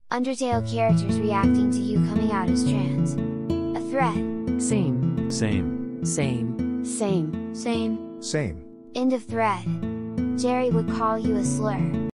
Undertale characters reacting to you coming out as trans. A thread. Same. Same. Same. Same. Same. End of thread. Jerry would call you a slur.